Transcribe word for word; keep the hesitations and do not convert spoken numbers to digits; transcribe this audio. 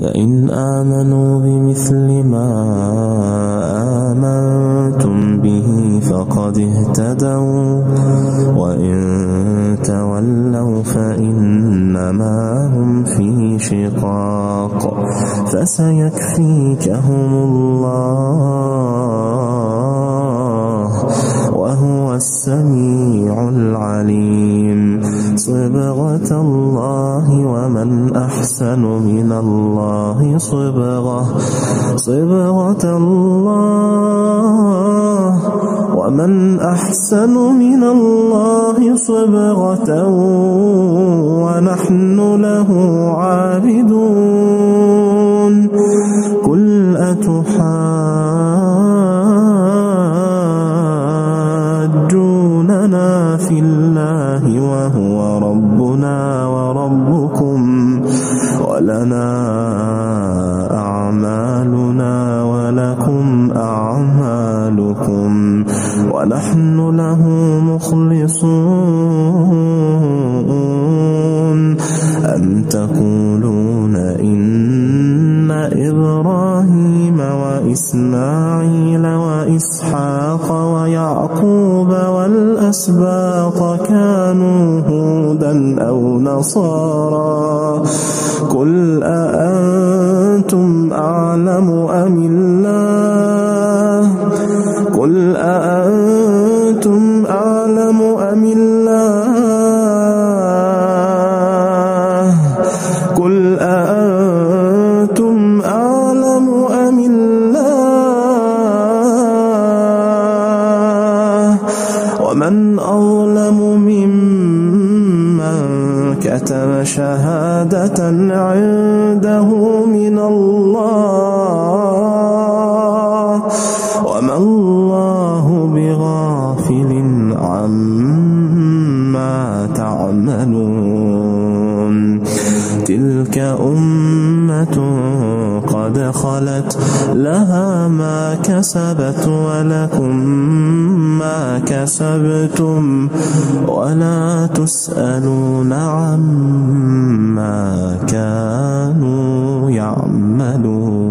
فإن آمنوا بمثل ما آمنتم به فقد اهتدوا وإن تولوا فإنما هم في شقاق فسيكفيكهم الله وهو السميع العليم. صبغة الله ومن أحسن من الله صبغة صبغة الله ومن أحسن من الله صبغة ونحن له عابدون. قل أتحاجوننا في الله وهو ربنا وربكم ولنا أعمالنا ولكم أعمالكم ونحن له مخلصون. أم تقولون إن إبراهيم وإسماعيل وإسحاق ويعقوب والأسباط كانوا هودا أو نصارى قل أأنتم أعلم أم الله قل أأنتم أعلم أم الله قل أأنتم أعلم أم الله ومن أظلم ممن كتم شهادة عنده من الله وما الله بغافل عما تعملون. تلك أمة قد خلت لها ما كسبت ولكم ما كسبتم ولا تسألون عما كانوا يعملون.